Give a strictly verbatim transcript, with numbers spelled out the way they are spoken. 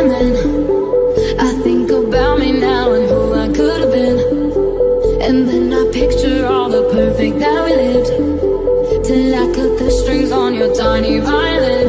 and then I think about me now and who I could have been. And then I picture all the perfect that we lived, till I cut the strings on your tiny violin.